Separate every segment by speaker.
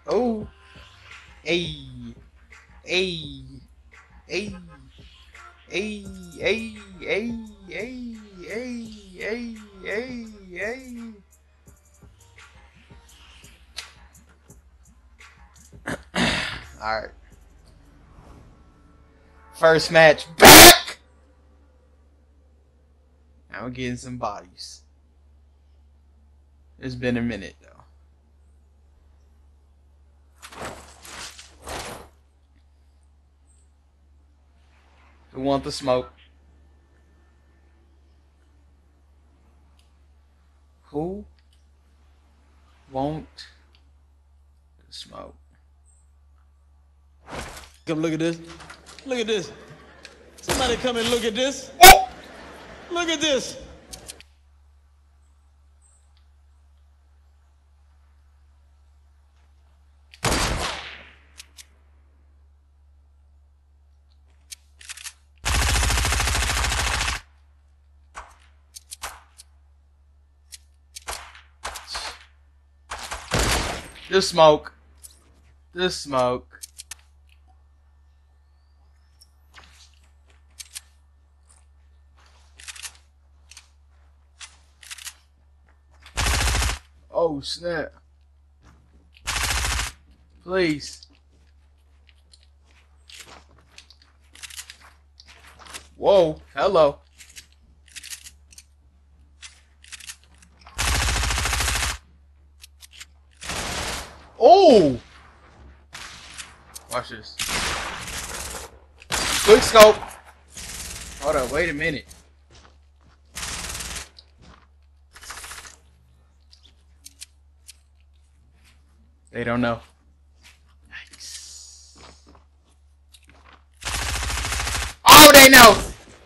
Speaker 1: Oh, hey, hey, hey, hey, hey, hey, hey, hey, hey, hey, hey. All right, first match back. Now we're getting some bodies. It's been a minute though. Who want the smoke? Who want the smoke?
Speaker 2: Come look at this. Look at this. Somebody come and look at this.
Speaker 1: Oh!
Speaker 2: Look at this.
Speaker 1: The smoke. The smoke. Oh snap. Please. Whoa. Hello. Oh! Watch this. Quick scope. Hold up. Wait a minute. They don't know. Yikes. Oh, they know.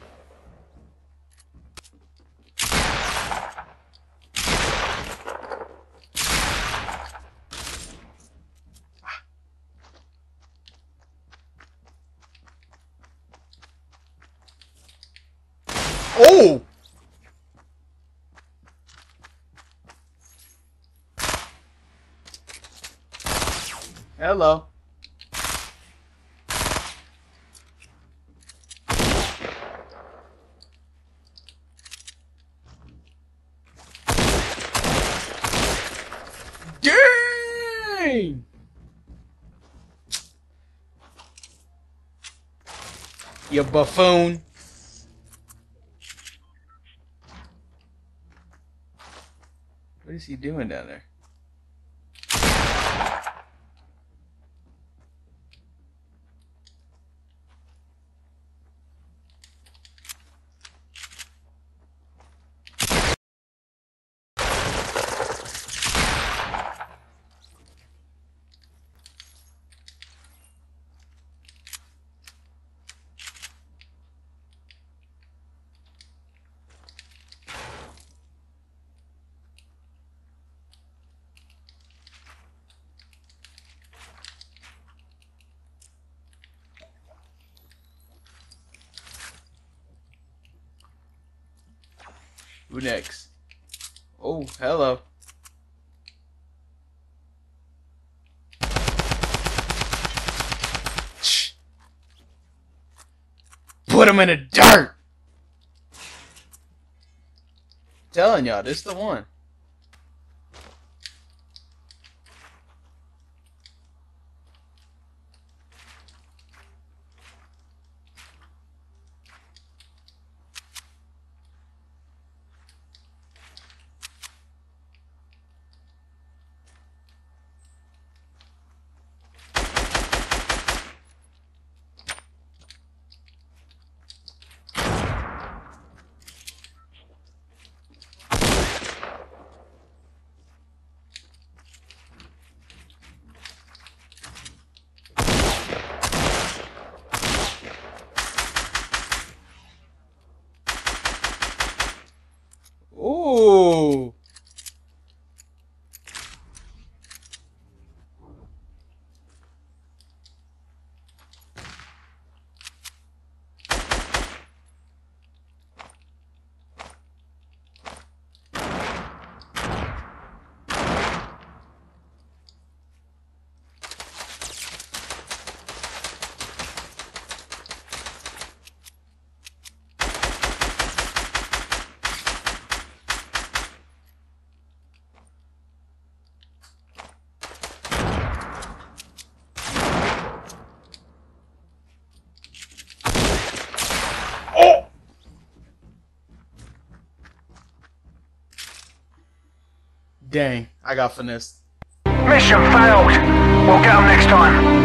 Speaker 1: Oh! Hello. Dang! You buffoon. What is he doing down there? Who next? Oh, hello. Shh. Put him in the dirt. Telling y'all, this the one. Dang, I got finessed.
Speaker 3: Mission failed. We'll get them next time.